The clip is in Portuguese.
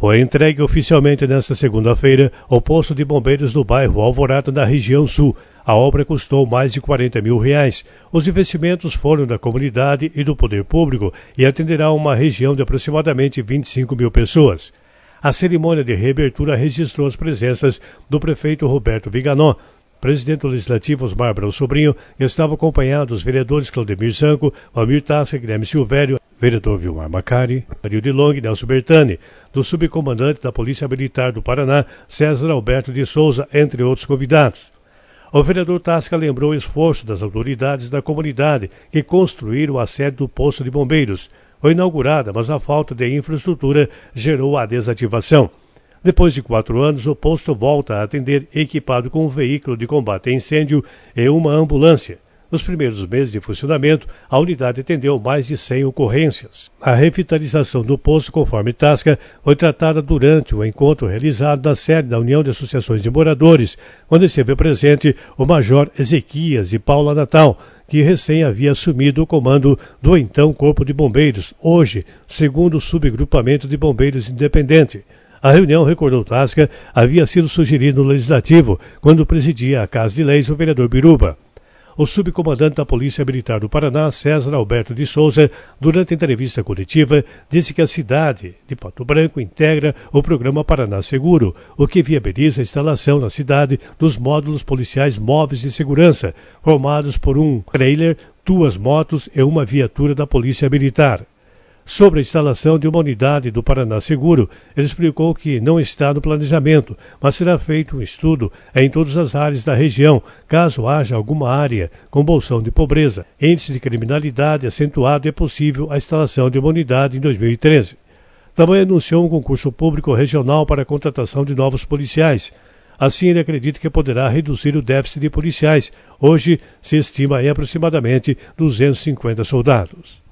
Foi entregue oficialmente nesta segunda-feira ao posto de bombeiros do bairro Alvorada, na região sul. A obra custou mais de R$40 mil. Os investimentos foram da comunidade e do poder público e atenderá uma região de aproximadamente 25 mil pessoas. A cerimônia de reabertura registrou as presenças do prefeito Roberto Viganò, presidente do Legislativo Osmar Abrão Sobrinho, estava acompanhado dos vereadores Claudemir Zanco, Valmir Tasca, Guilherme Silvério, vereador Vilmar Macari, Mario de Long e Nelson Bertani, do subcomandante da Polícia Militar do Paraná, César Alberto de Souza, entre outros convidados. O vereador Tasca lembrou o esforço das autoridades da comunidade que construíram a sede do posto de bombeiros. Foi inaugurada, mas a falta de infraestrutura gerou a desativação. Depois de 4 anos, o posto volta a atender equipado com um veículo de combate a incêndio e uma ambulância. Nos primeiros meses de funcionamento, a unidade atendeu mais de 100 ocorrências. A revitalização do posto, conforme Tasca, foi tratada durante o encontro realizado na sede da União de Associações de Moradores, onde esteve presente o Major Ezequias e Paula Natal, que recém havia assumido o comando do então Corpo de Bombeiros, hoje, segundo subgrupamento de bombeiros independente. A reunião, recordou Tasca, havia sido sugerida no Legislativo, quando presidia a Casa de Leis o vereador Biruba. O subcomandante da Polícia Militar do Paraná, César Alberto de Souza, durante a entrevista coletiva, disse que a cidade de Pato Branco integra o programa Paraná Seguro, o que viabiliza a instalação na cidade dos módulos policiais móveis de segurança, formados por um trailer, 2 motos e uma viatura da Polícia Militar. Sobre a instalação de uma unidade do Paraná Seguro, ele explicou que não está no planejamento, mas será feito um estudo em todas as áreas da região, caso haja alguma área com bolsão de pobreza, índice de criminalidade acentuado e é possível a instalação de uma unidade em 2013. Também anunciou um concurso público regional para a contratação de novos policiais. Assim, ele acredita que poderá reduzir o déficit de policiais. Hoje, se estima em aproximadamente 250 soldados.